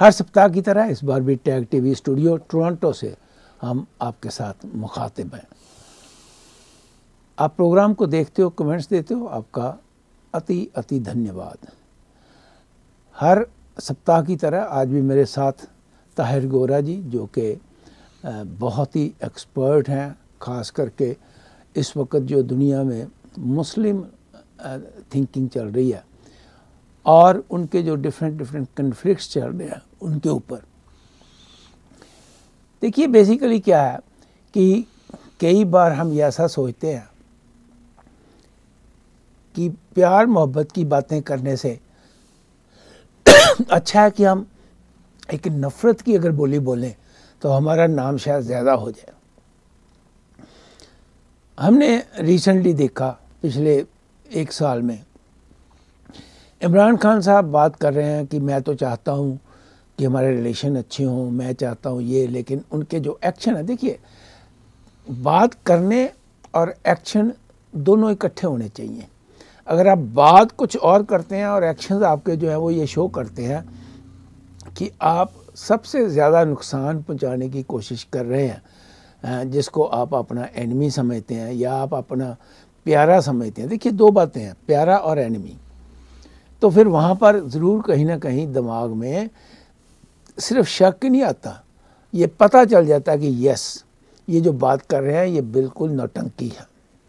हर सप्ताह की तरह इस बार भी टैग टीवी स्टूडियो टोरंटो से हम आपके साथ मुखातिब हैं। आप प्रोग्राम को देखते हो, कमेंट्स देते हो, आपका अति धन्यवाद। हर सप्ताह की तरह आज भी मेरे साथ ताहिर गोरा जी, जो कि बहुत ही एक्सपर्ट हैं, ख़ास करके इस वक्त जो दुनिया में मुस्लिम थिंकिंग चल रही है और उनके जो डिफरेंट कन्फ्लिक्ट्स चल रहे हैं उनके ऊपर। देखिए बेसिकली क्या है कि कई बार हम ये ऐसा सोचते हैं कि प्यार मोहब्बत की बातें करने से अच्छा है कि हम एक नफ़रत की अगर बोली बोलें तो हमारा नाम शायद ज़्यादा हो जाए। हमने रिसेंटली देखा पिछले एक साल में इमरान खान साहब बात कर रहे हैं कि मैं तो चाहता हूँ कि हमारे रिलेशन अच्छे हों, मैं चाहता हूँ ये, लेकिन उनके जो एक्शन है, देखिए बात करने और एक्शन दोनों इकट्ठे होने चाहिए। अगर आप बात कुछ और करते हैं और एक्शंस आपके जो है वो ये शो करते हैं कि आप सबसे ज़्यादा नुकसान पहुंचाने की कोशिश कर रहे हैं, जिसको आप अपना एनिमी समझते हैं या आप अपना प्यारा समझते हैं। देखिए दो बातें हैं, प्यारा और एनिमी। तो फिर वहाँ पर ज़रूर कहीं ना कहीं दिमाग में सिर्फ शक नहीं आता, ये पता चल जाता है कि यस, ये जो बात कर रहे हैं ये बिल्कुल नौटंकी है।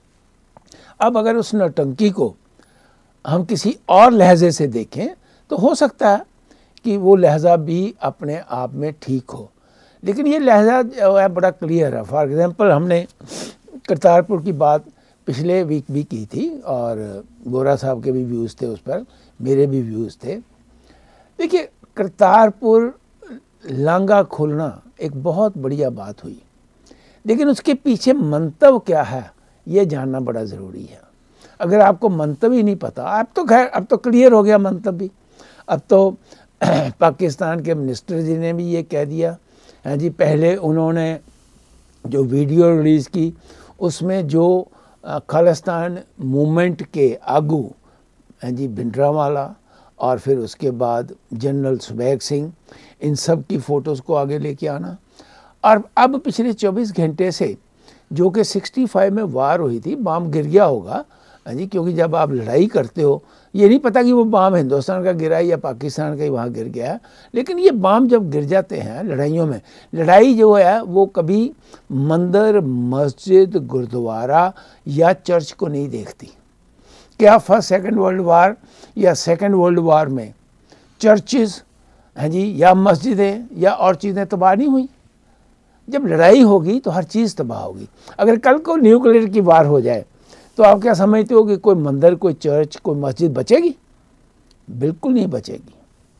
अब अगर उस नौटंकी को हम किसी और लहजे से देखें तो हो सकता है कि वो लहजा भी अपने आप में ठीक हो, लेकिन ये लहजा जो है बड़ा क्लियर है। फॉर एग्ज़ाम्पल हमने करतारपुर की बात पिछले वीक भी की थी और गोरा साहब के भी व्यूज़ थे उस पर, मेरे भी व्यूज़ थे। देखिए करतारपुर लांगा खोलना एक बहुत बढ़िया बात हुई, लेकिन उसके पीछे मंतव क्या है ये जानना बड़ा ज़रूरी है। अगर आपको मंतव ही नहीं पता, आप तो खैर अब तो क्लियर हो गया मंतव भी। अब तो पाकिस्तान के मिनिस्टर जी ने भी ये कह दिया है जी। पहले उन्होंने जो वीडियो रिलीज़ की उसमें जो खालिस्तान मूवमेंट के आगू हैं जी भिंडरावाला और फिर उसके बाद जनरल सुबैग सिंह, इन सब की फ़ोटोज़ को आगे लेके आना। और अब पिछले 24 घंटे से जो कि 65 में वार हुई थी, बम गिर गया होगा जी, क्योंकि जब आप लड़ाई करते हो ये नहीं पता कि वो बम हिंदुस्तान का गिरा है या पाकिस्तान का ही वहाँ गिर गया है, लेकिन ये बम जब गिर जाते हैं लड़ाइयों में, लड़ाई जो है वो कभी मंदिर, मस्जिद, गुरुद्वारा या चर्च को नहीं देखती। क्या फर्स्ट सेकंड वर्ल्ड वार या सेकंड वर्ल्ड वार में चर्चेस हैं जी या मस्जिदें या और चीज़ें तबाह नहीं हुई? जब लड़ाई होगी तो हर चीज़ तबाह होगी। अगर कल को न्यूक्लियर की वार हो जाए तो आप क्या समझते हो कि कोई मंदिर, कोई चर्च, कोई मस्जिद बचेगी? बिल्कुल नहीं बचेगी।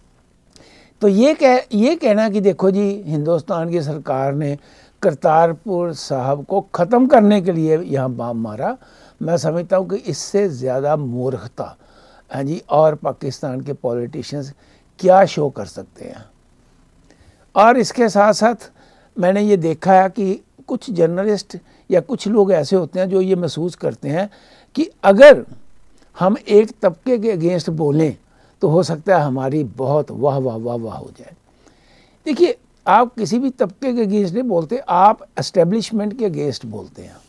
तो ये कहना कि देखो जी हिंदुस्तान की सरकार ने करतारपुर साहब को ख़त्म करने के लिए यहाँ बम मारा, मैं समझता हूँ कि इससे ज़्यादा मूर्खता है जी और पाकिस्तान के पॉलिटिशियंस क्या शो कर सकते हैं। और इसके साथ साथ मैंने ये देखा है कि कुछ जर्नलिस्ट या कुछ लोग ऐसे होते हैं जो ये महसूस करते हैं कि अगर हम एक तबके के अगेंस्ट बोलें तो हो सकता है हमारी बहुत वाह वाह वाह वाह हो जाए। देखिए आप किसी भी तबके के अगेंस्ट नहीं बोलते, आप एस्टेब्लिशमेंट के अगेंस्ट बोलते हैं।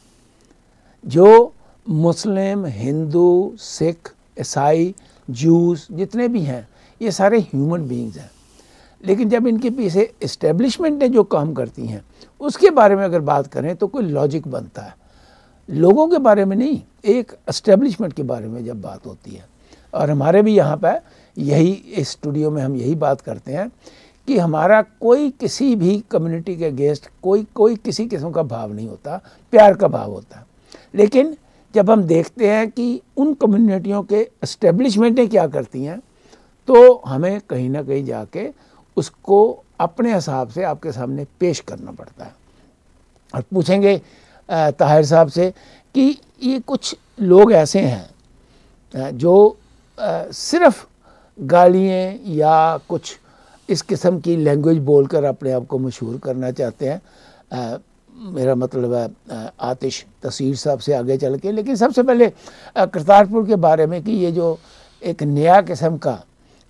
जो मुस्लिम, हिंदू, सिख, ईसाई, जूस जितने भी हैं ये सारे ह्यूमन बीइंग्स हैं, लेकिन जब इनके पीछे इस्टेब्लिशमेंट ने जो काम करती हैं उसके बारे में अगर बात करें तो कोई लॉजिक बनता है। लोगों के बारे में नहीं, एक इस्टेब्लिशमेंट के बारे में जब बात होती है। और हमारे भी यहाँ पर यही, इस स्टूडियो में हम यही बात करते हैं कि हमारा कोई किसी भी कम्युनिटी के अगेंस्ट कोई किसी किस्म का भाव नहीं होता, प्यार का भाव होता है। लेकिन जब हम देखते हैं कि उन कम्युनिटियों के इस्टेब्लिशमेंटें क्या करती हैं तो हमें कहीं ना कहीं जाके उसको अपने हिसाब से आपके सामने पेश करना पड़ता है। और पूछेंगे ताहिर साहब से कि ये कुछ लोग ऐसे हैं जो सिर्फ गालियाँ या कुछ इस किस्म की लैंग्वेज बोलकर अपने आप को मशहूर करना चाहते हैं। मेरा मतलब है आतिश तसीर साहब से आगे चल के। लेकिन सबसे पहले करतारपुर के बारे में कि ये जो एक नया किस्म का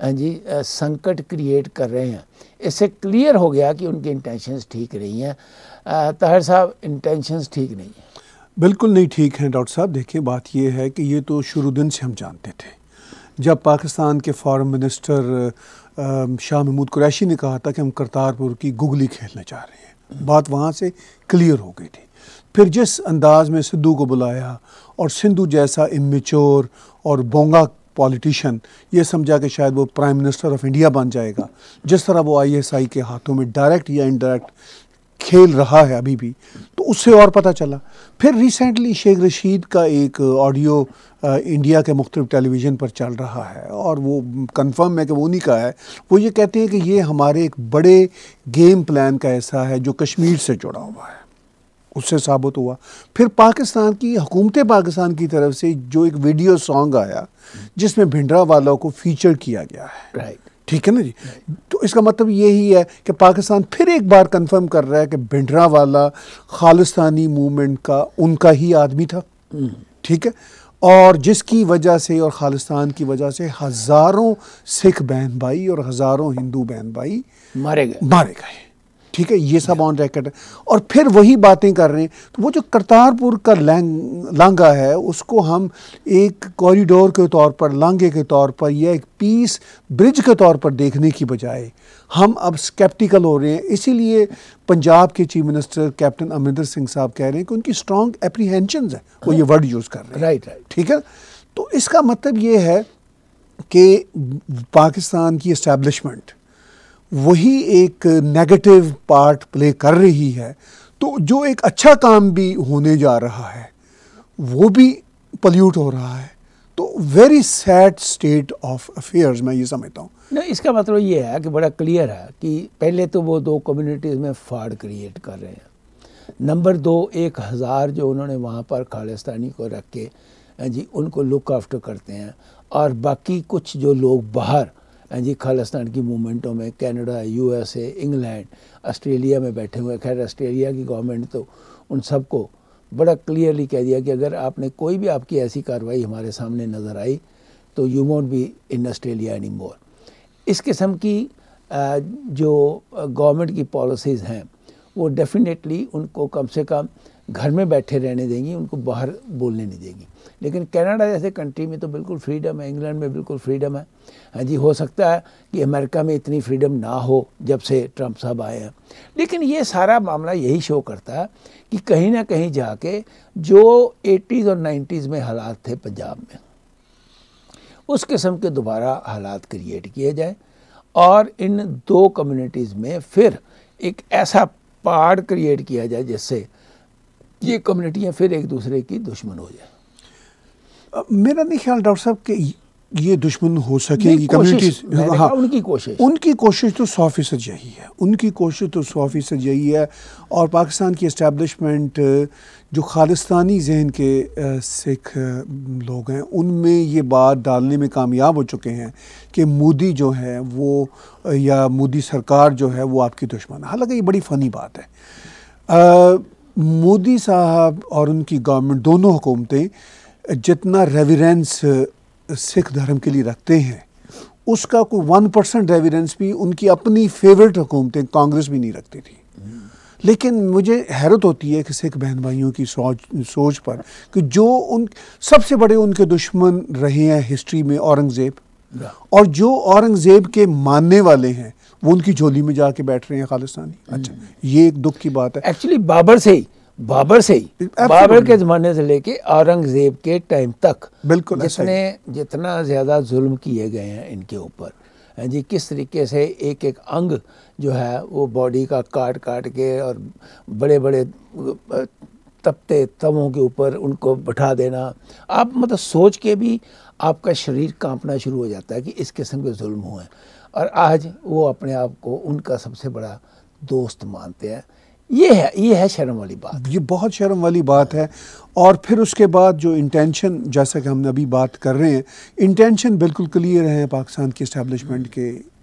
जी संकट क्रिएट कर रहे हैं। इससे क्लियर हो गया कि उनकी इंटेंशंस ठीक नहीं हैं। ताहिर साहब, इंटेंशंस ठीक नहीं है। बिल्कुल नहीं ठीक हैं डॉक्टर साहब। देखिए, बात ये है कि ये तो शुरू दिन से हम जानते थे। जब पाकिस्तान के फॉरेन मिनिस्टर शाह महमूद कुरैशी ने कहा था कि हम करतारपुर की गुगली खेलने जा रहे हैं, बात वहाँ से क्लियर हो गई थी। फिर जिस अंदाज में सिद्धू को बुलाया और सिद्धू जैसा इमेच्योर और बोंगा पॉलिटिशियन ये समझा कि शायद वो प्राइम मिनिस्टर ऑफ इंडिया बन जाएगा, जिस तरह वो ISI के हाथों में डायरेक्ट या इनडायरेक्ट खेल रहा है अभी भी, तो उससे और पता चला। फिर रिसेंटली शेख रशीद का एक ऑडियो इंडिया के मुख्तलिफ टेलीविज़न पर चल रहा है और वो कंफर्म है कि वो उन्हीं का है। वो ये कहते हैं कि ये हमारे एक बड़े गेम प्लान का ऐसा है जो कश्मीर से जुड़ा हुआ है, उससे साबित हुआ। फिर पाकिस्तान की हुकूमत पाकिस्तान की तरफ से जो एक वीडियो सॉन्ग आया जिसमें भिंडरावाला को फीचर किया गया है, राइट, ठीक है ना जी। तो इसका मतलब यही है कि पाकिस्तान फिर एक बार कंफर्म कर रहा है कि भिंडरावाला खालिस्तानी मूवमेंट का उनका ही आदमी था, ठीक है, और जिसकी वजह से और खालिस्तान की वजह से हज़ारों सिख बहन भाई और हज़ारों हिंदू बहन भाई मारे गए, ठीक है। ये सब ऑन रिकॉर्ड है। और फिर वही बातें कर रहे हैं। तो वो जो करतारपुर का लांघा है उसको हम एक कॉरिडोर के तौर पर, लांघे के तौर पर या एक पीस ब्रिज के तौर पर देखने की बजाय हम अब स्केप्टिकल हो रहे हैं। इसीलिए पंजाब के chief minister captain Amarinder Singh sahab कह रहे हैं कि उनकी स्ट्रॉन्ग एप्रीहेंशंस है, वो ये वर्ड यूज़ कर रहे हैं, राइट, ठीक है। तो इसका मतलब ये है कि पाकिस्तान की एस्टैब्लिशमेंट वही एक नेगेटिव पार्ट प्ले कर रही है। तो जो एक अच्छा काम भी होने जा रहा है वो भी पल्यूट हो रहा है। तो very sad state of affairs मैं ये समझता हूँ। नहीं, इसका मतलब ये है कि बड़ा क्लियर है कि पहले तो वो दो कम्युनिटीज़ में फाड़ क्रिएट कर रहे हैं। नंबर 2, 1000 जो उन्होंने वहाँ पर खालिस्तानी को रख के जी उनको लुक आफ्टर करते हैं, और बाकी कुछ जो लोग बाहर जी खालिस्तान की मूवमेंटों में कनाडा, USA, इंग्लैंड, ऑस्ट्रेलिया में बैठे हुए। खैर ऑस्ट्रेलिया की गवर्नमेंट तो उन सबको बड़ा क्लियरली कह दिया कि अगर आपने कोई भी आपकी ऐसी कार्रवाई हमारे सामने नज़र आई तो you won't be in Australia any more. इस किस्म की जो गवर्नमेंट की पॉलिसीज़ हैं वो डेफिनेटली उनको कम से कम घर में बैठे रहने देंगी, उनको बाहर बोलने नहीं देंगी। लेकिन कनाडा जैसे कंट्री में तो बिल्कुल फ्रीडम है, इंग्लैंड में बिल्कुल फ्रीडम है। हाँ जी, हो सकता है कि अमेरिका में इतनी फ्रीडम ना हो जब से ट्रंप साहब आए हैं, लेकिन ये सारा मामला यही शो करता है कि कहीं ना कहीं जाके जो 80s और 90s में हालात थे पंजाब में, उस किस्म के दोबारा हालात क्रिएट किए जाए और इन दो कम्युनिटीज़ में फिर एक ऐसा पहाड़ क्रिएट किया जाए जिससे ये कम्युनिटियाँ फिर एक दूसरे की दुश्मन हो जाए। मेरा नहीं ख्याल डॉक्टर साहब कि ये दुश्मन हो सकेगी कम्युनिटीज। हाँ, उनकी कोशिश तो 100% यही है, उनकी कोशिश तो 100% यही है। और पाकिस्तान की इस्टेब्लिशमेंट जो खालिस्तानी जहन के सिख लोग हैं उनमें ये बात डालने में कामयाब हो चुके हैं कि मोदी जो है वो, या मोदी सरकार जो है वो आपकी दुश्मन है। हालांकि ये बड़ी फ़नी बात है। मोदी साहब और उनकी गवर्नमेंट, दोनों हुकूमतें जितना रेवरेंस सिख धर्म के लिए रखते हैं उसका कोई 1% रेवरेंस भी उनकी अपनी फेवरेट हुकूमतें कांग्रेस भी नहीं रखती थी। लेकिन मुझे हैरत होती है कि सिख बहन भाइयों की सोच पर कि जो उन सबसे बड़े उनके दुश्मन रहे हैं हिस्ट्री में औरंगज़ेब, और जो औरंगज़ेब के मानने वाले हैं वो उनकी झोली में जाके बैठ रहे हैं खालिस्तानी। अच्छा, ये एक दुख की बात है। एक्चुअली बाबर के ज़माने से लेके औरंगज़ेब के टाइम तक बिल्कुल जितना ज़्यादा जुल्म किए गए हैं इनके ऊपर जी, किस तरीके से एक एक अंग जो है वो बॉडी का काट काट के और बड़े बड़े तपते तवों के ऊपर उनको बैठा देना, आप मतलब सोच के भी आपका शरीर कांपना शुरू हो जाता है कि इस किस्म के जुल्म हुए। और आज वो अपने आप को उनका सबसे बड़ा दोस्त मानते हैं। ये है शर्म वाली बात, ये बहुत शर्म वाली बात है। और फिर उसके बाद जो इंटेंशन, जैसा कि हमने अभी बात कर रहे हैं, इंटेंशन बिल्कुल क्लियर है पाकिस्तान की इस्टेब्लिशमेंट के।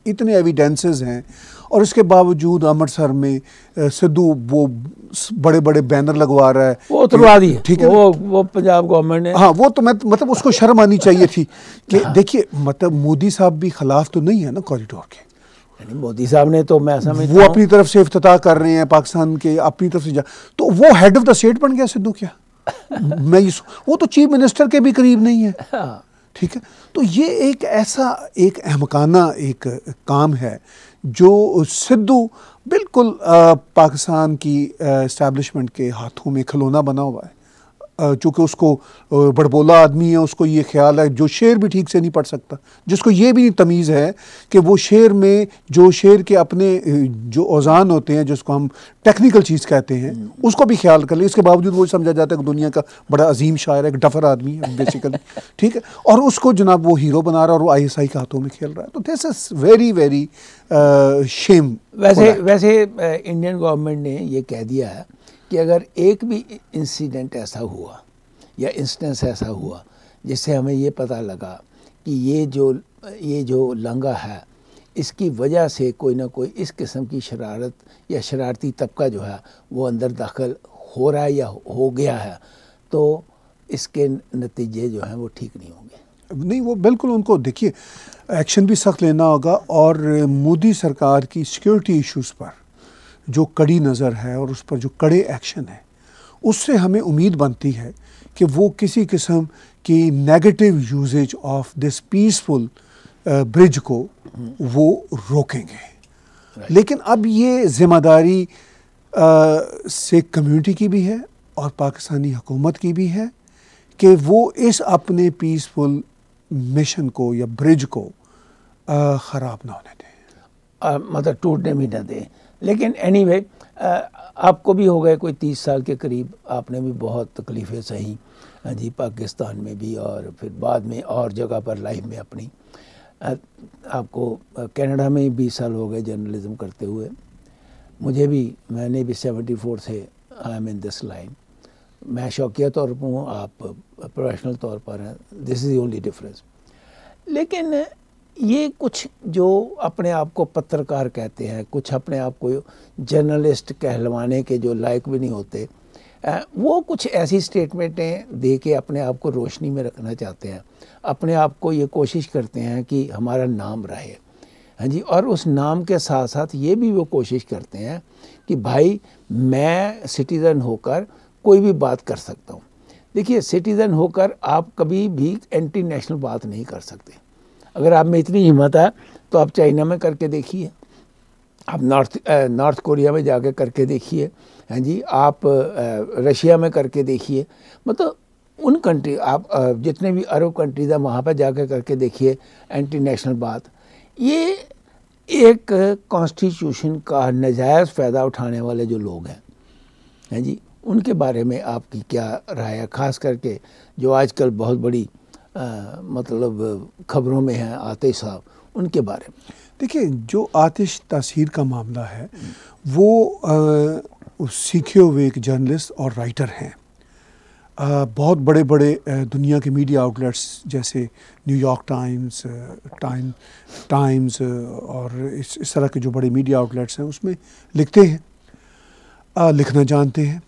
इतने एविडेंसेस हैं, और इसके बावजूद अमृतसर में सिद्धू वो बड़े बड़े बैनर लगवा रहा है। वो उतरवा दी, ठीक है, वो पंजाब गवर्नमेंट ने, हाँ, वो तो मैं मतलब उसको शर्म आनी चाहिए थी कि हाँ। देखिए मतलब मोदी साहब भी खिलाफ तो नहीं है ना कॉरिडोर के। मोदी साहब ने तो मैं समझता वो अपनी तरफ से इफ्तिताह कर रहे हैं पाकिस्तान के, अपनी तरफ से तो वो हेड ऑफ द स्टेट बन गया सिद्धू क्या? मैं वो तो चीफ मिनिस्टर के भी करीब नहीं है, ठीक है। तो ये एक ऐसा एक अहमकाना एक काम है जो सिद्धू बिल्कुल पाकिस्तान की एस्टैब्लिशमेंट के हाथों में खिलौना बना हुआ है। चूँकि उसको बड़बोला आदमी है, उसको ये ख्याल है, जो शेर भी ठीक से नहीं पढ़ सकता, जिसको ये भी नहीं तमीज़ है कि वो शेर में जो शेर के अपने जो औज़ान होते हैं, जिसको हम टेक्निकल चीज़ कहते हैं, उसको भी ख्याल कर ले। इसके बावजूद वो समझा जाता है कि दुनिया का बड़ा अजीम शायर है, एक डफर आदमी है बेसिकली, ठीक है, और उसको जनाब वो हीरो बना रहा है और वो ISI के हाथों में खेल रहा है। तो this is very very shame. वैसे इंडियन गवर्नमेंट ने ये कह दिया है कि अगर एक भी इंसिडेंट ऐसा हुआ या इंस्टेंस ऐसा हुआ जिससे हमें ये पता लगा कि ये जो लंगा है इसकी वजह से कोई ना कोई इस किस्म की शरारत या शरारती तबका जो है वो अंदर दाखिल हो रहा है या हो गया है, तो इसके नतीजे जो हैं वो ठीक नहीं होंगे। नहीं, वो बिल्कुल उनको देखिए एक्शन भी सख्त लेना होगा, और मोदी सरकार की सिक्योरिटी इश्यूज़ पर जो कड़ी नज़र है और उस पर जो कड़े एक्शन है, उससे हमें उम्मीद बनती है कि वो किसी किस्म की negative usages of this peaceful bridge को वो रोकेंगे। लेकिन अब ये ज़िम्मेदारी सिख कम्युनिटी की भी है और पाकिस्तानी हुकूमत की भी है कि वो इस अपने पीसफुल मिशन को या ब्रिज को ख़राब ना होने दें, मतलब टूटने भी ना दें। लेकिन एनीवे आपको भी हो गए कोई 30 साल के करीब, आपने भी बहुत तकलीफ़ें सही जी, पाकिस्तान में भी और फिर बाद में और जगह पर लाइफ में अपनी। आपको कनाडा में 20 साल हो गए जर्नलिज़्म करते हुए, मुझे भी, मैंने भी 74 से I am in this line. मैं शौकिया तौर पर हूँ, आप प्रोफेशनल तौर पर हैं, this is the only difference. लेकिन ये कुछ जो अपने आप को पत्रकार कहते हैं, कुछ अपने आप को जर्नलिस्ट कहलवाने के जो लायक भी नहीं होते, वो कुछ ऐसी स्टेटमेंटें दे के अपने आप को रोशनी में रखना चाहते हैं, अपने आप को ये कोशिश करते हैं कि हमारा नाम रहे, हाँ जी, और उस नाम के साथ साथ ये भी वो कोशिश करते हैं कि भाई मैं सिटीज़न होकर कोई भी बात कर सकता हूँ। देखिए, सिटीज़न होकर आप कभी भी एंटी नेशनल बात नहीं कर सकते। अगर आप में इतनी हिम्मत है तो आप चाइना में करके देखिए, आप नॉर्थ कोरिया में जाके करके देखिए, हाँ जी, आप रशिया में करके देखिए, मतलब उन कंट्री, आप जितने भी अरब कंट्रीज़ हैं वहाँ पर जाके करके देखिए एंटी नेशनल बात। ये एक कॉन्स्टिट्यूशन का नजायज़ फ़ायदा उठाने वाले जो लोग हैं, हाँ जी, उनके बारे में आपकी क्या राय है? ख़ास करके जो आजकल बहुत बड़ी मतलब खबरों में हैं आतिश साहब, उनके बारे में। देखिए, जो आतिश तासीर का मामला है वो सीखे हुए एक जर्नलिस्ट और राइटर हैं। बहुत बड़े बड़े दुनिया के मीडिया आउटलेट्स जैसे न्यूयॉर्क टाइम्स और इस तरह के जो बड़े मीडिया आउटलेट्स हैं उसमें लिखते हैं, लिखना जानते हैं।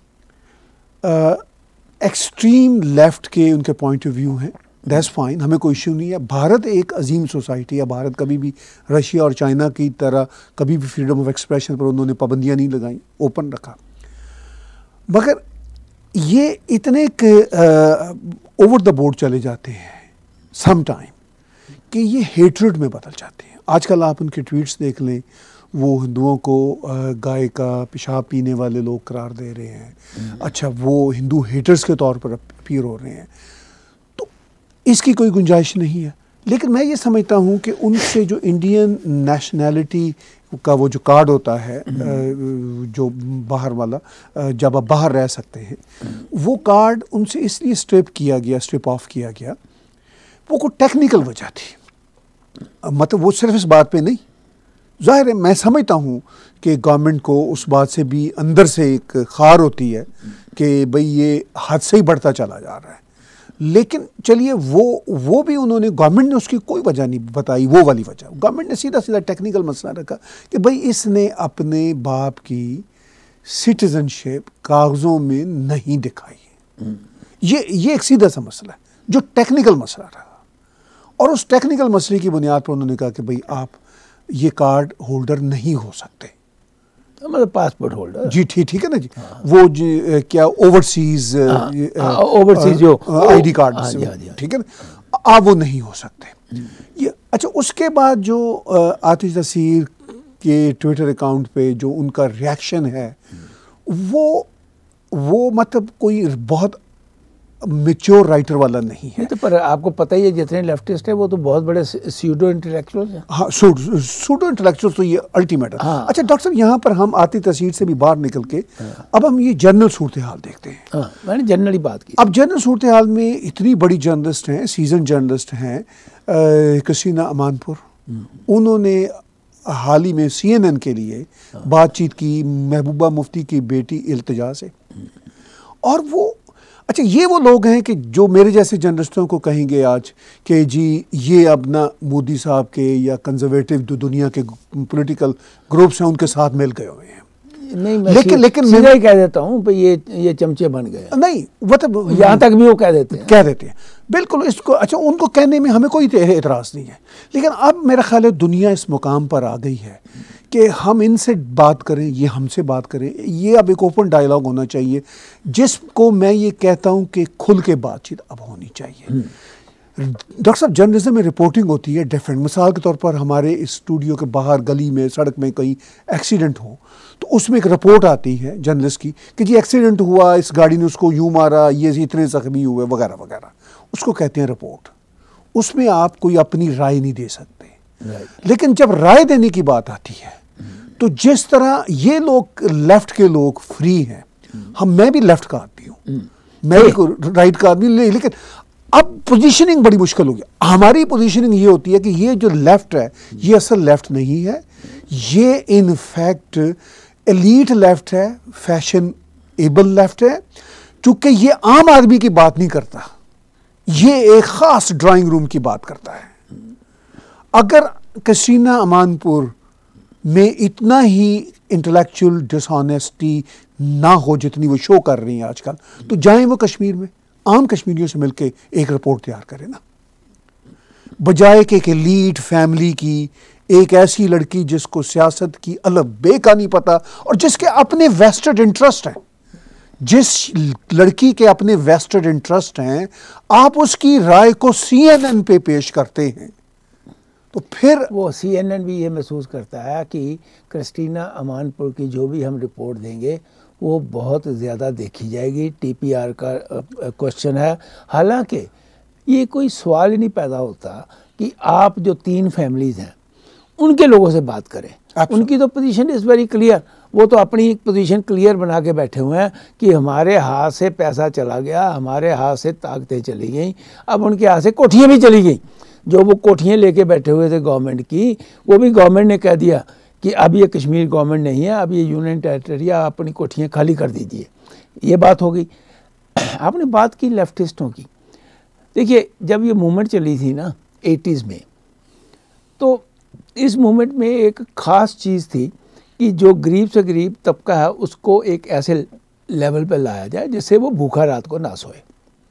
एक्सट्रीम लेफ़्ट के उनके पॉइंट ऑफ व्यू हैं, दैट्स फाइन, हमें कोई इशू नहीं है। भारत एक अजीम सोसाइटी है, भारत कभी भी रशिया और चाइना की तरह कभी भी फ्रीडम ऑफ एक्सप्रेशन पर उन्होंने पाबंदियां नहीं लगाई, ओपन रखा। मगर ये इतने ओवर द बोर्ड चले जाते हैं सम टाइम कि ये हेट्रेड में बदल जाते हैं। आजकल आप उनके ट्वीट्स देख लें, वो हिंदुओं को गाय का पेशाब पीने वाले लोग करार दे रहे हैं, अच्छा वो हिंदू हेटर्स के तौर पर अपीयर हो रहे हैं, तो इसकी कोई गुंजाइश नहीं है। लेकिन मैं ये समझता हूँ कि उनसे जो इंडियन नेशनैलिटी का वो जो कार्ड होता है जो बाहर वाला, जब आप बाहर रह सकते हैं, वो कार्ड उनसे इसलिए स्ट्रिप ऑफ किया गया, वो कोई टेक्निकल वजह थी, मतलब वो सिर्फ इस बात पे नहीं। ज़ाहिर है, मैं समझता हूँ कि गवर्नमेंट को उस बात से भी अंदर से एक खार होती है कि भाई ये हद से ही बढ़ता चला जा रहा है, लेकिन चलिए वो भी उन्होंने, गवर्नमेंट ने उसकी कोई वजह नहीं बताई, वो वाली वजह। गवर्नमेंट ने सीधा सीधा टेक्निकल मसला रखा कि भाई इसने अपने बाप की सिटीजनशिप कागज़ों में नहीं दिखाई है। ये एक सीधा सा मसला है जो टेक्निकल मसला रहा, और उस टेक्निकल मसले की बुनियाद पर उन्होंने कहा कि भाई आप ये कार्ड होल्डर नहीं हो सकते, मतलब पासपोर्ट होल्डर। जी ठीक है ना जी। हाँ। वो क्या ओवरसीज जो आईडी कार्ड, ठीक है ना, आप वो नहीं हो सकते। ये अच्छा, उसके बाद जो आतिश नसीर के ट्विटर अकाउंट पे जो उनका रिएक्शन है, वो मतलब कोई बहुत मैच्योर राइटर वाला नहीं है। तो पर आपको पता ही है जितने लेफ्टिस्ट है वो तो बहुत बड़े सूडो इंटेलेक्चुअल हैं। हाँ, सूडो इंटेलेक्चुअल तो ये अल्टीमेट है। हाँ। अच्छा डॉक्टर साहब, यहाँ पर हम आती तस्वीर से भी बाहर निकल के अब हम ये जनरल सूरत हाल देखते हैं। हाँ, मैंने जनरली बात की। अब जनरल सूरत हाल में इतनी बड़ी जर्नलिस्ट हैं, सीजन जर्नलिस्ट हैं, कसीना अमानपुर, उन्होंने हाल ही में CNN के लिए बातचीत की महबूबा मुफ्ती की बेटी इल्तिजा से, और वो अच्छा ये वो लोग हैं कि जो मेरे जैसे जर्नलिस्टों को कहेंगे आज कि जी ये अब ना मोदी साहब के या कंजर्वेटिव जो दुनिया के पॉलिटिकल ग्रुप्स हैं उनके साथ मिल गए हुए हैं। नहीं, लेकिन मैं कह देता हूँ भाई ये चमचे बन गए। नहीं, मतलब यहाँ तक भी वो कह देते हैं बिल्कुल इसको। अच्छा, उनको कहने में हमें कोई एतराज़ नहीं है, लेकिन अब मेरा ख्याल है दुनिया इस मुकाम पर आ गई है कि हम इनसे बात करें, ये हमसे बात करें। ये अब एक ओपन डायलॉग होना चाहिए, जिसको मैं ये कहता हूँ कि खुल के बातचीत अब होनी चाहिए। डॉक्टर साहब, जर्नलिज्म में रिपोर्टिंग होती है डिफरेंट। मिसाल के तौर पर हमारे इस स्टूडियो के बाहर गली में, सड़क में कहीं एक्सीडेंट हो तो उसमें एक रिपोर्ट आती है जर्नलिस्ट की कि जी एक्सीडेंट हुआ, इस गाड़ी ने उसको यूँ मारा, ये इतने जख्मी हुए वगैरह वगैरह, उसको कहते हैं रिपोर्ट। उसमें आप कोई अपनी राय नहीं दे सकते। लेकिन जब राय देने की बात आती है तो जिस तरह ये लोग लेफ्ट के लोग फ्री हैं, मैं भी लेफ्ट का आदमी हूँ, मैं भी राइट का आदमी, लेकिन अब पोजीशनिंग बड़ी मुश्किल होगी। हमारी पोजीशनिंग ये होती है कि ये जो लेफ्ट है ये असल लेफ्ट नहीं है, ये इन फैक्ट एलीट लेफ्ट है, फैशन एबल लेफ्ट है, क्योंकि ये आम आदमी की बात नहीं करता, ये एक खास ड्राइंग रूम की बात करता है। अगर कसीना अमानपुर में इतना ही इंटेलेक्चुअल डिसऑनेस्टी ना हो जितनी वो शो कर रही हैं आजकल, तो जाएं वो कश्मीर में आम कश्मीरियों से मिलके एक रिपोर्ट तैयार करें ना, बजाय कि एक एलीट फैमिली की एक ऐसी लड़की जिसको सियासत की अलग बे का नहीं पता और जिसके अपने वेस्टेड इंटरेस्ट हैं, जिस लड़की के अपने वेस्टेड इंटरेस्ट हैं, आप उसकी राय को CNN पे पेश करते हैं, तो फिर वो CNN भी ये महसूस करता है कि क्रिस्टीना अमानपुर की जो भी हम रिपोर्ट देंगे वो बहुत ज़्यादा देखी जाएगी। TPR का क्वेश्चन है। हालांकि ये कोई सवाल ही नहीं पैदा होता कि आप जो 3 फैमिलीज़ हैं उनके लोगों से बात करें। उनकी तो पोजीशन इज़ वेरी क्लियर, वो तो अपनी एक पोजीशन क्लियर बना के बैठे हुए हैं कि हमारे हाथ से पैसा चला गया, हमारे हाथ से ताकतें चली गई, अब उनके हाथ से कोठियाँ भी चली गई। जो वो कोठियाँ लेके बैठे हुए थे गवर्नमेंट की, वो भी गवर्नमेंट ने कह दिया कि अब ये कश्मीर गवर्नमेंट नहीं है, अब ये यूनियन टेरिटरी, आप अपनी कोठियाँ खाली कर दीजिए। ये बात हो गई। आपने बात की लेफ्टिस्टों की। देखिए, जब ये मूवमेंट चली थी ना 80s में, तो इस मूवमेंट में एक ख़ास चीज़ थी कि जो गरीब से गरीब तबका है उसको एक ऐसे लेवल पर लाया जाए जिससे वो भूखा रात को ना सोए।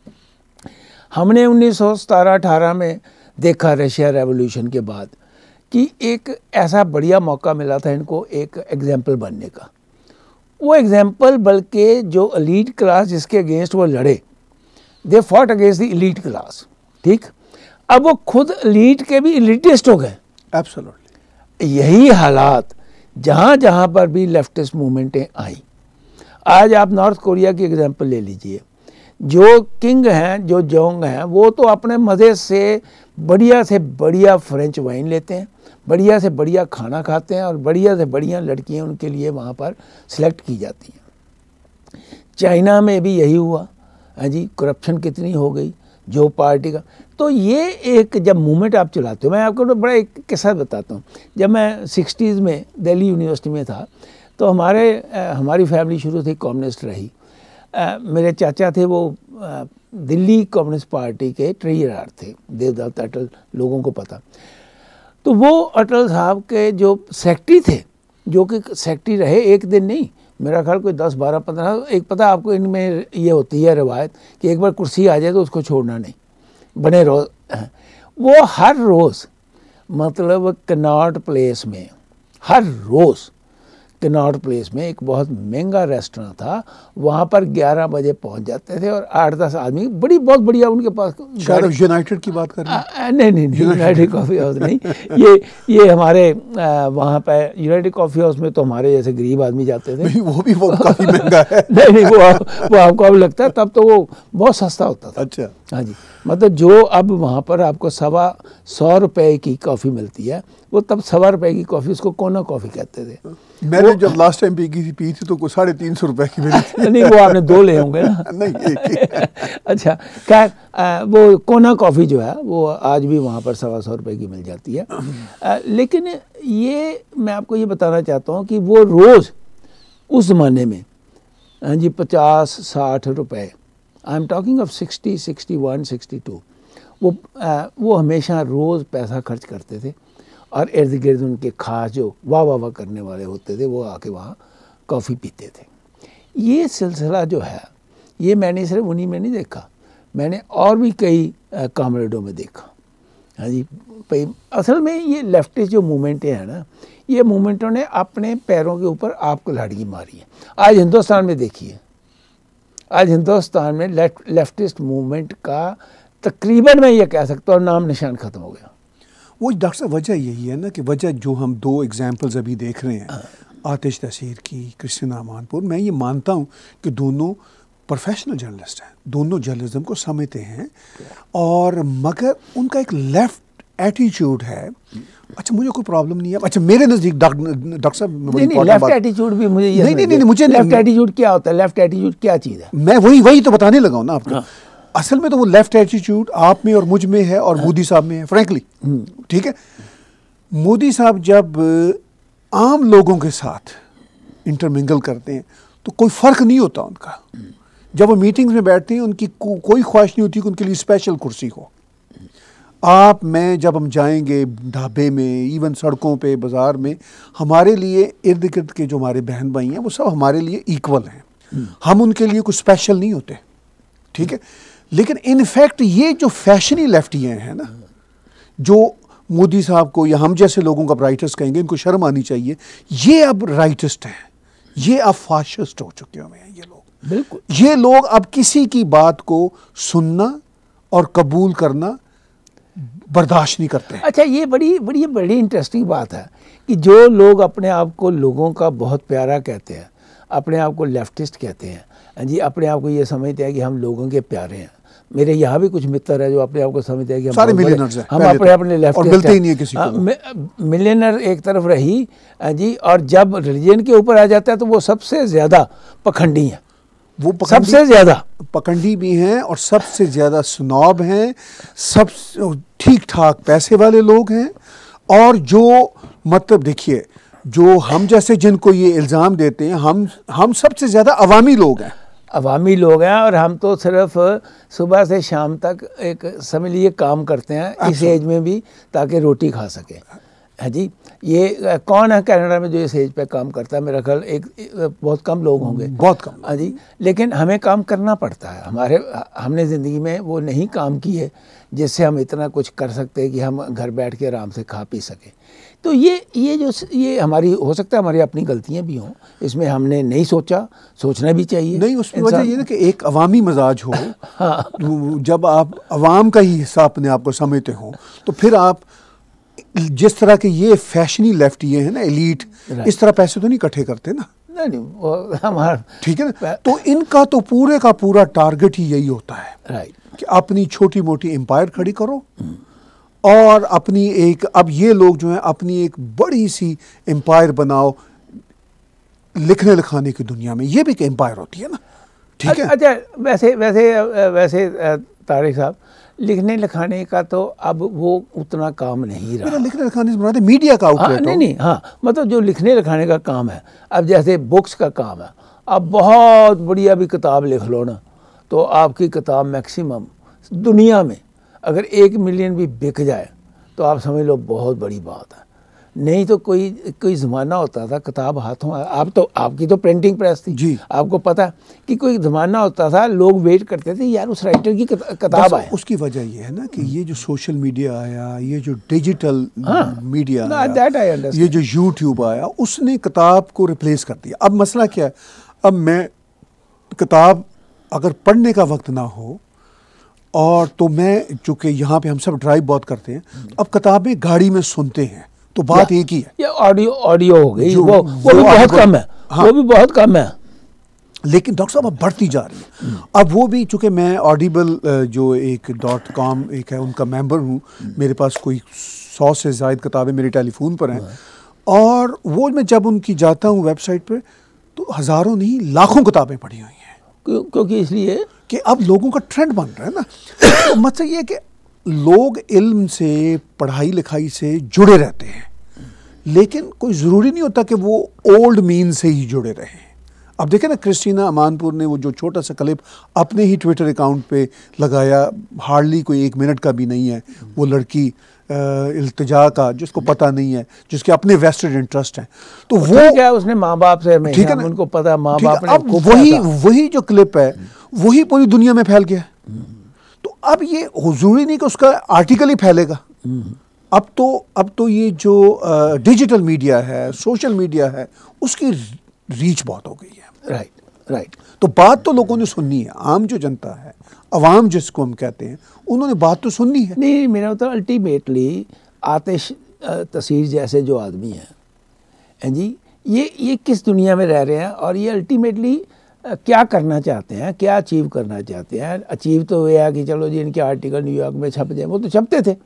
हमने 1917-18 में देखा रशिया रेवोल्यूशन के बाद कि एक ऐसा बढ़िया मौका मिला था इनको एक एग्जाम्पल बनने का। वो एग्जाम्पल बल्कि जो एलीट क्लास जिसके अगेंस्ट वो लड़े, they fought against the elite class, ठीक। अब वो खुद एलीट के भी एलिटिस्ट हो गए। एब्सोल्युटली यही हालात जहाँ जहाँ पर भी लेफ्टिस्ट मूवमेंटें आई। आज आप नॉर्थ कोरिया की एग्जाम्पल ले लीजिए। जो किंग हैं, जो जोंग हैं, वो तो अपने मज़े से बढ़िया फ्रेंच वाइन लेते हैं, बढ़िया से बढ़िया खाना खाते हैं और बढ़िया से बढ़िया लड़कियां उनके लिए वहाँ पर सिलेक्ट की जाती हैं। चाइना में भी यही हुआ है जी। करप्शन कितनी हो गई जो पार्टी का। तो ये एक जब मूवमेंट आप चलाते हो, मैं आपको तो बड़ा एक किस्सा बताता हूँ। जब मैं 60s में दिल्ली यूनिवर्सिटी में था तो हमारी फैमिली शुरू से कम्युनिस्ट रही। मेरे चाचा थे, वो दिल्ली कम्युनिस्ट पार्टी के ट्रेजरर थे, देवदत्त अटल, लोगों को पता। तो वो अटल साहब के जो सेक्रेटरी थे, जो कि सेक्रेटरी रहे एक दिन नहीं, मेरा ख्याल कोई 10, 12, 15, एक पता आपको इनमें ये होती है रवायत कि एक बार कुर्सी आ जाए तो उसको छोड़ना नहीं, बने रहो। वो हर रोज़ मतलब कनॉट प्लेस में, हर रोज़ कनॉट प्लेस में एक बहुत महंगा रेस्टोरेंट था, वहाँ पर 11 बजे पहुँच जाते थे और 8-10 आदमी, बड़ी बहुत बढ़िया उनके पास। शायद यूनाइटेड की बात कर रहे हैं? नहीं, यूनाइटेड कॉफ़ी हाउस नहीं, ये हमारे वहाँ पे यूनाइटेड कॉफ़ी हाउस में तो हमारे जैसे गरीब आदमी जाते थे। नहीं, वो काफ़ी महंगा है। नहीं, वो आपको अब लगता है, तब तो वो बहुत सस्ता होता था। अच्छा, हाँ जी, मतलब जो अब वहाँ पर आपको 125 रुपए की कॉफ़ी मिलती है, वो तब 125 रुपए की कॉफ़ी, उसको कोना कॉफ़ी कहते थे। मैंने जब लास्ट टाइम पी थी तो कुछ 350 रुपए की मिली थी। नहीं, वो आपने 2 ले होंगे ना? नहीं, एक ही। अच्छा, क्या वो कोना कॉफ़ी जो है वो आज भी वहाँ पर 125 रुपए की मिल जाती है। लेकिन ये मैं आपको ये बताना चाहता हूँ कि वो रोज़ उस ज़माने में, हाँ जी, 50-60 रुपए, आई एम टॉकिंग ऑफ 60, 61, 62, वो हमेशा रोज़ पैसा खर्च करते थे और इर्द गिर्द उनके खास जो वाह वाह वाह करने वाले होते थे वो आके वहाँ कॉफ़ी पीते थे। ये सिलसिला जो है ये मैंने सिर्फ उन्हीं में नहीं देखा, मैंने और भी कई कॉमरेडों में देखा। हाँ जी, भाई असल में ये लेफ्टिस्ट जो मूवमेंटें हैं ना, ये मूवमेंटों ने अपने पैरों के ऊपर आपको लाठी मारी है। आज हिंदुस्तान में देखिए, आज हिंदुस्तान में लेफ्टिस्ट मूवमेंट का तकरीबन मैं ये कह सकता हूँ नाम निशान ख़त्म हो गया। वो डॉक्टर साहब वजह यही है ना कि वजह जो हम 2 एग्जाम्पल्स अभी देख रहे हैं, आतिश तसीर की, क्रिस्टीना अमानपुर, मैं ये मानता हूँ कि दोनों प्रोफेशनल जर्नलिस्ट हैं, दोनों जर्नलिज्म को समझते हैं, और मगर उनका एक लेफ्ट एटीट्यूड है। अच्छा, मुझे कोई प्रॉब्लम नहीं है। अच्छा, मेरे नज़दीक डॉक्टर साहब, लेफ्ट एटीट्यूड भी मुझे नहीं, मुझे लेफ्ट एटीट्यूड क्या होता है, लेफ्ट एटीट्यूड क्या चीज़ है, मैं वही तो बताने लगा हूँ ना आपको। असल में तो वो लेफ्ट एटीट्यूड आप में और मुझ में है और मोदी साहब में है, फ्रैंकली। ठीक है, मोदी साहब जब आम लोगों के साथ इंटरमिंगल करते हैं तो कोई फ़र्क नहीं होता उनका। जब वो मीटिंग्स में बैठते हैं उनकी कोई ख्वाहिश नहीं होती कि उनके लिए स्पेशल कुर्सी हो। आप मैं जब हम जाएंगे ढाबे में, इवन सड़कों पे, बाज़ार में, हमारे लिए इर्द गिर्द के जो हमारे बहन भाई हैं वो सब हमारे लिए इक्वल हैं, हम उनके लिए कुछ स्पेशल नहीं होते। ठीक है, लेकिन इनफैक्ट ये जो फैशनी लेफ्टियाँ हैं ना, जो मोदी साहब को या हम जैसे लोगों को अब राइटिस्ट कहेंगे, इनको शर्म आनी चाहिए, ये अब राइटिस्ट हैं, ये अब फाशिस्ट हो चुके हुए हैं ये लोग। बिल्कुल, ये लोग अब किसी की बात को सुनना और कबूल करना बर्दाश्त नहीं करते हैं। अच्छा, ये बड़ी इंटरेस्टिंग बात है कि जो लोग अपने आप को लोगों का बहुत प्यारा कहते हैं, अपने आप को लेफ्टिस्ट कहते हैं जी, अपने आप को ये समझते हैं कि हम लोगों के प्यारे हैं। मेरे यहाँ भी कुछ मित्र है जो अपने आप को समझते हैं कि सारे मिलियनर्स हैं, हम अपने लेफ्टिस्ट और मिलते ही नहीं है किसी को। मिलियनर एक तरफ रही जी, और जब रिलीजन के ऊपर आ जाता है तो वो सबसे ज़्यादा पखंडी हैं, वो सबसे ज़्यादा पखंडी भी हैं और सबसे ज़्यादा स्नॉब हैं, सब ठीक ठाक पैसे वाले लोग हैं। और जो मतलब देखिए, जो हम जैसे जिनको ये इल्ज़ाम देते हैं, हम सबसे ज़्यादा अवामी लोग हैं, और हम तो सिर्फ सुबह से शाम तक एक समझ लिए काम करते हैं इस एज में भी, ताकि रोटी खा सके। है जी, ये कौन है कनाडा में जो इस एज पे काम करता है? मेरा ख्याल एक बहुत कम लोग होंगे, बहुत कम। हाँ जी, लेकिन हमें काम करना पड़ता है। हमने ज़िंदगी में वो नहीं काम की है जिससे हम इतना कुछ कर सकते हैं कि हम घर बैठ के आराम से खा पी सकें। तो ये हमारी, हो सकता है हमारी अपनी गलतियां भी हों, इसमें हमने नहीं सोचना भी चाहिए। नहीं, उसमें वजह ये ना कि एक अवामी मिजाज हो। हाँ। जब आप अवाम का ही हिस्सा अपने आप को समझते हो तो फिर आप जिस तरह के ये फैशनी लेफ्टी हैं ना, एलीट, इस तरह पैसे तो नहीं इकट्ठे करते ना। नहीं, हमारा ठीक है ना। तो इनका तो पूरे का पूरा टारगेट ही यही होता है, राइट, कि अपनी छोटी मोटी एम्पायर खड़ी करो और अपनी एक, अब ये लोग जो हैं अपनी एक बड़ी सी एम्पायर बनाओ लिखने लिखाने की दुनिया में। ये भी एक एम्पायर होती है ना। ठीक है। अच्छा, वैसे तारिक साहब, लिखने लिखाने का तो अब वो उतना काम नहीं रहा। लिखने लिखाने से मुराद है मीडिया का आउटलेट। नहीं, हाँ, मतलब जो लिखने लिखाने का काम है, अब जैसे बुक्स का काम है, आप बहुत बढ़िया भी किताब लिख लो ना, तो आपकी किताब मैक्सिमम दुनिया में अगर 1 मिलियन भी बिक जाए तो आप समझ लो बहुत बड़ी बात है। नहीं तो कोई ज़माना होता था किताब हाथों, आपकी तो प्रिंटिंग प्रेस थी जी, आपको पता है कि कोई ज़माना होता था लोग वेट करते थे यार उस राइटर की किताब आए। उसकी वजह ये है ना कि ये जो सोशल मीडिया आया, ये जो डिजिटल मीडिया आया, ये जो यूट्यूब आया, उसने किताब को रिप्लेस कर दिया। अब मसला क्या है, अब मैं किताब अगर पढ़ने का वक्त ना हो और तो मैं चूँकि यहाँ पे हम सब ड्राइव बहुत करते हैं, अब किताबें गाड़ी में सुनते हैं तो बात एक ही है। ये ऑडियो हो गई, वो भी बहुत कम है। हाँ, वो भी बहुत कम है, लेकिन डॉक्टर साहब अब बढ़ती जा रही है। अब वो भी चूँकि मैं ऑडिबल जो एक .com एक है उनका मेंबर हूँ, मेरे पास कोई 100 से ज़ायद किताबें मेरे टेलीफोन पर हैं, और वो मैं जब उनकी जाता हूँ वेबसाइट पर तो हज़ारों नहीं लाखों किताबें पढ़ी हुई हैं। क्योंकि इसलिए कि अब लोगों का ट्रेंड बन रहा है ना। तो मतलब ये है कि लोग इल्म से, पढ़ाई लिखाई से जुड़े रहते हैं, लेकिन कोई ज़रूरी नहीं होता कि वो ओल्ड मीन से ही जुड़े रहें। अब देखें ना, क्रिस्टीना अमानपुर ने वो जो छोटा सा क्लिप अपने ही ट्विटर अकाउंट पे लगाया, हार्डली कोई 1 मिनट का भी नहीं है, वो लड़की इल्तिजा का जिसको पता नहीं है, जिसके अपने वेस्टेड इंटरेस्ट हैं, तो वो क्या उसने माँ बाप से, ठीक है ना, उनको पता, माँ बाप ने, अब वही जो क्लिप है वही पूरी दुनिया में फैल गया। तो अब ये ज़रूरी नहीं कि उसका आर्टिकल ही फैलेगा। अब तो ये जो डिजिटल मीडिया है, सोशल मीडिया है, उसकी रीच बहुत हो गई है। राइट। तो बात तो लोगों ने सुननी है, आम जो जनता है, अवाम जिसको हम कहते हैं, उन्होंने बात तो सुननी है। नहीं, मेरा मतलब अल्टीमेटली आतिश तसीर जैसे जो आदमी हैं जी, ये किस दुनिया में रह रहे हैं, और ये अल्टीमेटली क्या करना चाहते हैं, क्या अचीव करना चाहते हैं। अचीव तो ये है कि चलो जी इनके आर्टिकल न्यूयॉर्क में छप जाए, वो तो छपते थे,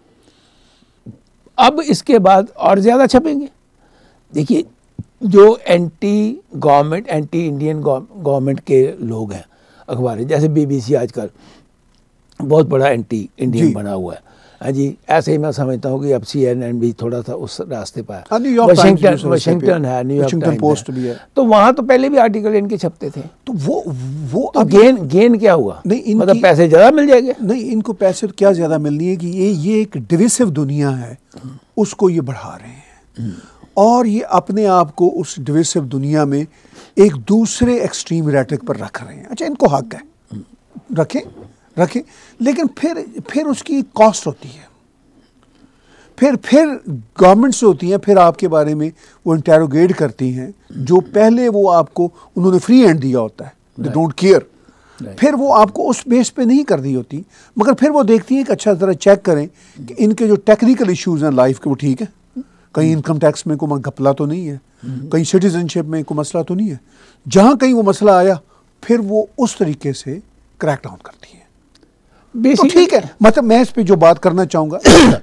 अब इसके बाद और ज़्यादा छपेंगे। देखिए, जो anti government, anti Indian government के लोग हैं, अखबार जैसे BBC आजकल बहुत बड़ा एंटी इंडियन बना हुआ है। हाँ जी, ऐसे ही मैं समझता हूँ कि अब CNN भी थोड़ा सा उस रास्ते पर है। वाशिंगटन है, न्यूयॉर्क पोस्ट भी है, तो वहाँ तो पहले भी आर्टिकल इनके छपते थे। तो वो तो गेन क्या हुआ? नहीं, मतलब पैसे ज़्यादा मिल जाएंगे? नहीं, इनको पैसे क्या ज़्यादा मिलनी है कि ये एक डिविसिव दुनिया है, उसको ये बढ़ा रहे हैं, और ये अपने आप को उस डिविसिव दुनिया में एक दूसरे एक्सट्रीम रेटरिक पर रख रहे हैं। अच्छा, इनको हक है, रखें, लेकिन फिर उसकी कॉस्ट होती है, फिर गवर्नमेंट से होती हैं, फिर आपके बारे में वो इंटेरोगेट करती हैं, जो पहले वो आपको उन्होंने फ्री हैंड दिया होता है, दे डोंट केयर, फिर वो आपको उस बेस पे नहीं कर दी होती, मगर फिर वो देखती हैं कि अच्छा ज़रा चेक करें कि इनके जो टेक्निकल इश्यूज़ हैं लाइफ के वो ठीक है, कहीं इनकम टैक्स में कोई घपला तो नहीं है, कहीं सिटीजनशिप में कोई मसला तो नहीं है। जहाँ कहीं वो मसला आया फिर वो उस तरीके से क्रैक डाउन करती है। तो ठीक है, मतलब मैं इस पे जो बात करना चाहूँगा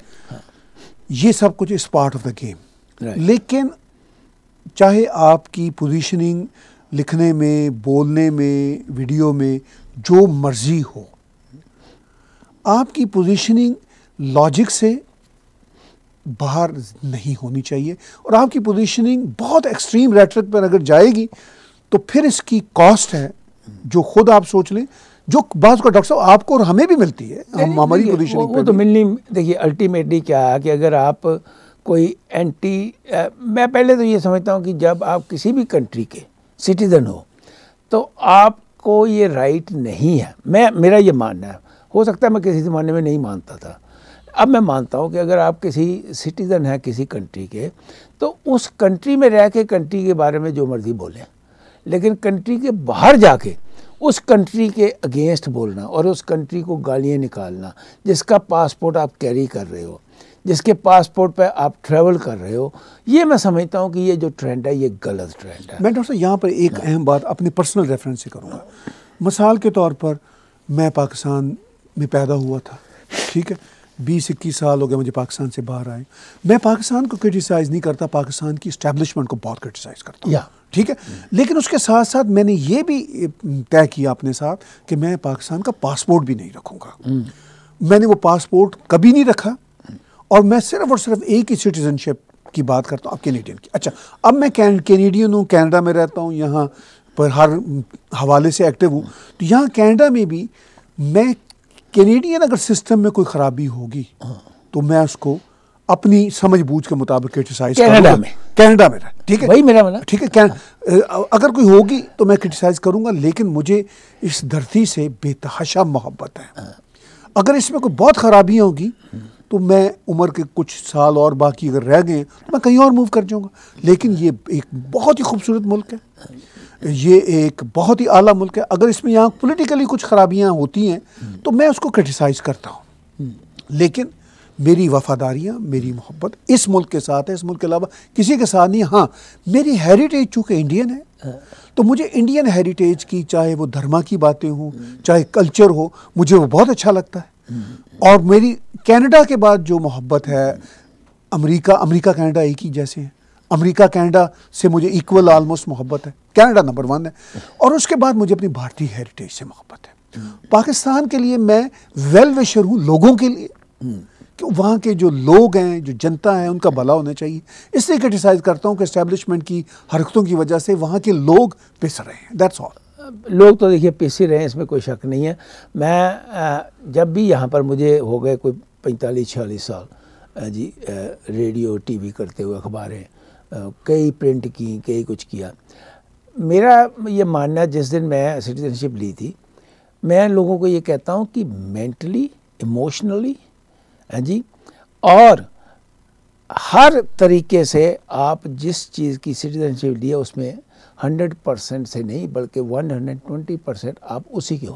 ये सब कुछ इस पार्ट ऑफ द गेम, लेकिन चाहे आपकी पोजीशनिंग लिखने में, बोलने में, वीडियो में जो मर्जी हो, आपकी पोजीशनिंग लॉजिक से बाहर नहीं होनी चाहिए, और आपकी पोजीशनिंग बहुत एक्सट्रीम रेटरिक पर अगर जाएगी तो फिर इसकी कॉस्ट है जो खुद आप सोच लें, जो बात को डॉक्टर साहब आपको और हमें भी मिलती है, हम हमारी पोजीशनिंग वो तो मिलनी। देखिए, अल्टीमेटली क्या है कि अगर आप कोई मैं पहले तो ये समझता हूँ कि जब आप किसी भी कंट्री के सिटीज़न हो तो आपको ये राइट नहीं है, मेरा ये मानना है, हो सकता है मैं किसी ज़माने में नहीं मानता था, अब मैं मानता हूँ कि अगर आप किसी सिटीज़न हैं किसी कंट्री के, तो उस कंट्री में रह के कंट्री के बारे में जो मर्ज़ी बोलें, लेकिन कंट्री के बाहर जाके उस कंट्री के अगेंस्ट बोलना और उस कंट्री को गालियाँ निकालना, जिसका पासपोर्ट आप कैरी कर रहे हो, जिसके पासपोर्ट पे आप ट्रैवल कर रहे हो, ये मैं समझता हूँ कि ये जो ट्रेंड है ये गलत ट्रेंड है। मैं डॉक्टर साहब यहाँ पर एक अहम बात अपने पर्सनल रेफरेंस से करूँगा। मिसाल के तौर पर मैं पाकिस्तान में पैदा हुआ था, ठीक है, 20-21 साल हो गए मुझे पाकिस्तान से बाहर आए। मैं पाकिस्तान को क्रिटिसाइज़ नहीं करता, पाकिस्तान की इस्टेब्लिशमेंट को बहुत क्रिटिसाइज़ करता हूँ, ठीक है, लेकिन उसके साथ साथ मैंने ये भी तय किया अपने साथ कि मैं पाकिस्तान का पासपोर्ट भी नहीं रखूँगा। मैंने वो पासपोर्ट कभी नहीं रखा, और मैं सिर्फ और सिर्फ एक ही सिटीजनशिप की बात करता हूँ, अब कैनेडियन की। अच्छा, अब मैं कैनेडियन हूँ, कनाडा में रहता हूँ, यहाँ पर हर हवाले से एक्टिव हूँ। तो यहाँ कनाडा में भी मैं कैनेडियन अगर सिस्टम में कोई ख़राबी होगी तो मैं उसको अपनी समझ बूझ के मुताबिक क्रिटिसाइज कनाडा में ठीक है, वही मेरा माना, ठीक है। अगर कोई होगी तो मैं क्रिटिसाइज करूँगा, लेकिन मुझे इस धरती से बेतहाशा मोहब्बत है। अगर इसमें कोई बहुत ख़राबियाँ होगी तो मैं उम्र के कुछ साल और बाकी अगर रह गए तो मैं कहीं और मूव कर जाऊँगा। लेकिन ये एक बहुत ही खूबसूरत मुल्क है, ये एक बहुत ही आला मुल्क है। अगर इसमें यहाँ पॉलिटिकली कुछ खराबियाँ होती हैं तो मैं उसको क्रिटिसाइज करता हूँ, लेकिन मेरी वफादारियाँ, मेरी मोहब्बत इस मुल्क के साथ है, इस मुल्क के अलावा किसी के साथ नहीं। हाँ, मेरी हेरिटेज चूँकि इंडियन है तो मुझे इंडियन हेरिटेज की, चाहे वो धर्मा की बातें हों, चाहे कल्चर हो, मुझे वो बहुत अच्छा लगता है। और मेरी कनाडा के बाद जो मोहब्बत है, अमेरिका कनाडा एक ही जैसे हैं। अमेरिका कनाडा से मुझे इक्वल ऑलमोस्ट मोहब्बत है, कनाडा नंबर 1 है। और उसके बाद मुझे अपनी भारतीय हेरिटेज से मोहब्बत है। पाकिस्तान के लिए मैं वेल विशर हूँ, लोगों के लिए, कि वहाँ के जो लोग हैं, जो जनता है, उनका भला होना चाहिए। इसलिए क्रिटिसाइज करता हूँ कि एस्टेब्लिशमेंट की हरकतों की वजह से वहाँ के लोग पिस रहे हैं, दैट्स ऑल। लोग तो देखिए पिस ही रहे हैं, इसमें कोई शक नहीं है। मैं जब भी यहाँ पर मुझे हो गए कोई 45-46 साल जी, रेडियो टीवी करते हुए, अखबारें कई प्रिंट की, कई कुछ किया। मेरा ये मानना, जिस दिन मैं सिटीजनशिप ली थी, मैं लोगों को ये कहता हूँ कि मेंटली, इमोशनली जी, और हर तरीके से आप जिस चीज़ की सिटीजनशिप ली है उसमें 100% से नहीं बल्कि 120% आप उसी के हो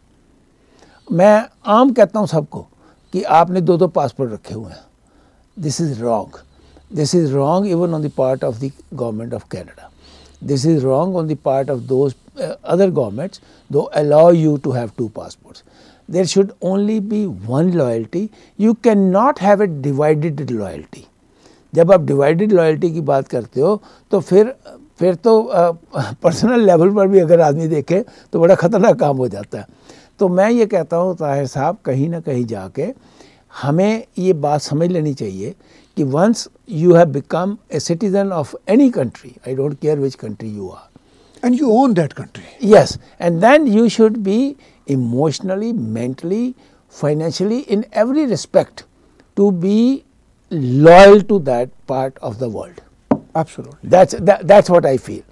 जाइए। मैं आम कहता हूँ सबको कि आपने 2-2 पासपोर्ट रखे हुए हैं, this is wrong. This is wrong even on the part of the government of Canada. This is wrong on the part of those other governments though allow you to have 2 passports. There should only be one loyalty. You cannot have a divided loyalty. जब आप divided loyalty की बात करते हो तो फिर तो personal level पर भी अगर आदमी देखे तो बड़ा ख़तरनाक काम हो जाता है। तो मैं ये कहता हूँ ताहिर साहब, कहीं ना कहीं जाके हमें ये बात समझ लेनी चाहिए कि once you have become a citizen of any country, I don't care which country you are, and you own that country. Yes, and then you should be emotionally, mentally, financially, in every respect, to be loyal to that part of the world. Absolutely. That's what I feel.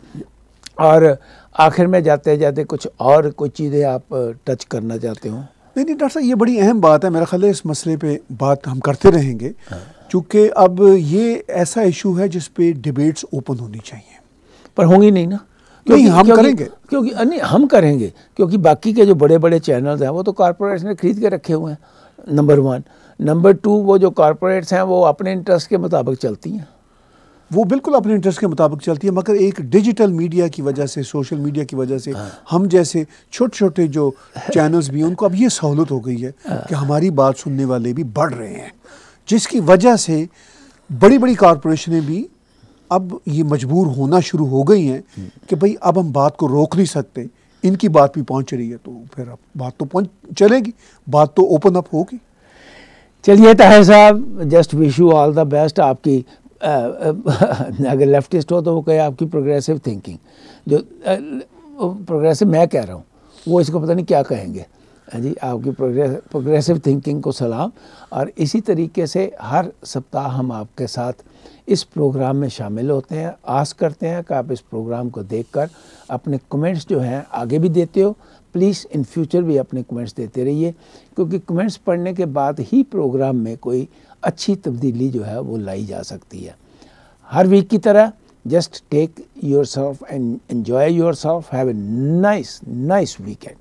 और आखिर में जाते जाते कुछ और कोई चीज़ें आप टच करना चाहते हो? नहीं डॉक्टर साहब, ये बड़ी अहम बात है। मेरा ख्याल है इस मसले पे बात हम करते रहेंगे, क्योंकि अब ये ऐसा इशू है जिस पे डिबेट्स ओपन होनी चाहिए। पर होंगी नहीं ना, नहीं हम करेंगे, क्योंकि नहीं हम करेंगे, क्योंकि बाकी के जो बड़े बड़े चैनल्स हैं वो तो कॉर्पोरेट्स ने खरीद के रखे हुए हैं, नंबर 1। नंबर 2, वो जो कॉर्पोरेट्स हैं वो अपने इंटरेस्ट के मुताबिक चलती हैं। वो बिल्कुल अपने इंटरेस्ट के मुताबिक चलती है, मगर एक डिजिटल मीडिया की वजह से, सोशल मीडिया की वजह से हम जैसे छोटे छोटे जो चैनल्स भी हैं उनको अब ये सहूलत हो गई है कि हमारी बात सुनने वाले भी बढ़ रहे हैं, जिसकी वजह से बड़ी बड़ी कॉरपोरेशनें भी अब ये मजबूर होना शुरू हो गई हैं कि भाई अब हम बात को रोक नहीं सकते, इनकी बात भी पहुंच रही है, तो फिर अब बात तो पहुंच चलेगी, बात तो ओपन अप होगी। चलिए Tahir sahab, just wish you all the best. आपकी अगर लेफ्टिस्ट हो तो वो कहे आपकी प्रोग्रेसिव थिंकिंग, जो प्रोग्रेसिव मैं कह रहा हूँ वो इसको पता नहीं क्या कहेंगे जी। आपकी प्रोग्रेसिव थिंकिंग को सलाम। और इसी तरीके से हर सप्ताह हम आपके साथ इस प्रोग्राम में शामिल होते हैं। आस करते हैं कि आप इस प्रोग्राम को देखकर अपने कमेंट्स जो हैं आगे भी देते हो। प्लीज़ इन फ्यूचर भी अपने कमेंट्स देते रहिए, क्योंकि कमेंट्स पढ़ने के बाद ही प्रोग्राम में कोई अच्छी तब्दीली जो है वो लाई जा सकती है। हर वीक की तरह just take yourself and enjoy yourself, have a nice weekend.